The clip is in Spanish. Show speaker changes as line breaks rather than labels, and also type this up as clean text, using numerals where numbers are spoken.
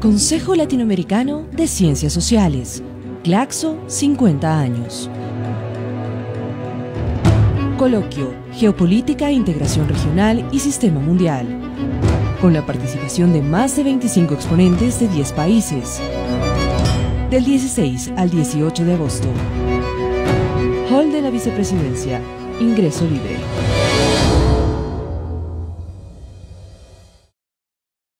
Consejo Latinoamericano de Ciencias Sociales, Claxo, 50 años. Coloquio, Geopolítica, Integración Regional y Sistema Mundial, con la participación de más de 25 exponentes de 10 países, del 16 al 18 de agosto. Hall de la Vicepresidencia, ingreso libre.